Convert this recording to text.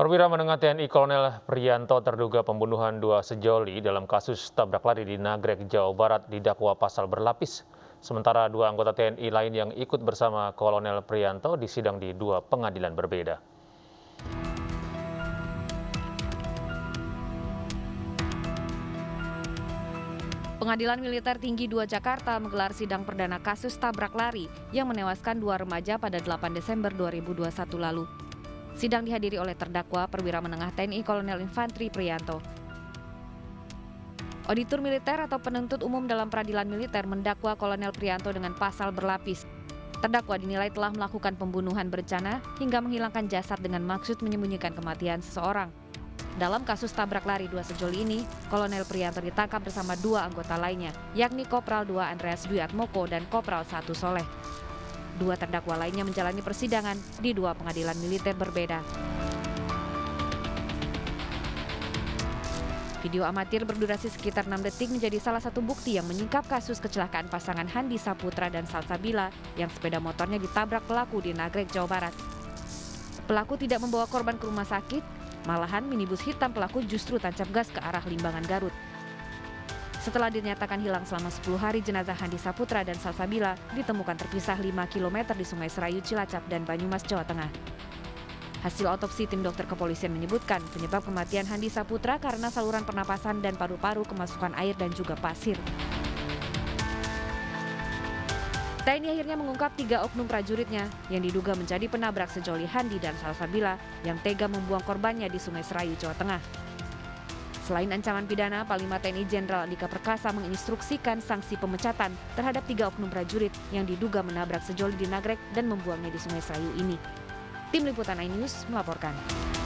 Perwira Menengah TNI Kolonel Priyanto terduga pembunuhan dua sejoli dalam kasus tabrak lari di Nagrek, Jawa Barat didakwa pasal berlapis. Sementara dua anggota TNI lain yang ikut bersama Kolonel Priyanto disidang di dua pengadilan berbeda. Pengadilan Militer Tinggi 2 Jakarta menggelar sidang perdana kasus tabrak lari yang menewaskan dua remaja pada 8 Desember 2021 lalu. Sidang dihadiri oleh terdakwa Perwira Menengah TNI Kolonel Infantri Priyanto. Auditor militer atau penuntut umum dalam peradilan militer mendakwa Kolonel Priyanto dengan pasal berlapis. Terdakwa dinilai telah melakukan pembunuhan berencana hingga menghilangkan jasad dengan maksud menyembunyikan kematian seseorang. Dalam kasus tabrak lari dua sejoli ini, Kolonel Priyanto ditangkap bersama dua anggota lainnya, yakni Kopral 2 Andreas Dwi Atmoko dan Kopral 1 Soleh. Dua terdakwa lainnya menjalani persidangan di dua pengadilan militer berbeda. Video amatir berdurasi sekitar 6 detik menjadi salah satu bukti yang menyingkap kasus kecelakaan pasangan Handi Saputra dan Salsabila yang sepeda motornya ditabrak pelaku di Nagrek, Jawa Barat. Pelaku tidak membawa korban ke rumah sakit, malahan minibus hitam pelaku justru tancap gas ke arah Limbangan, Garut. Setelah dinyatakan hilang selama 10 hari, jenazah Handi Saputra dan Salsabila ditemukan terpisah 5 km di Sungai Serayu, Cilacap, dan Banyumas, Jawa Tengah. Hasil otopsi tim dokter kepolisian menyebutkan penyebab kematian Handi Saputra karena saluran pernapasan dan paru-paru kemasukan air dan juga pasir. TNI akhirnya mengungkap 3 oknum prajuritnya yang diduga menjadi penabrak sejoli Handi dan Salsabila yang tega membuang korbannya di Sungai Serayu, Jawa Tengah. Selain ancaman pidana, Panglima TNI Jenderal Andika Perkasa menginstruksikan sanksi pemecatan terhadap 3 oknum prajurit yang diduga menabrak sejoli di Nagrek dan membuangnya di Sungai Serayu ini. Tim Liputan iNews melaporkan.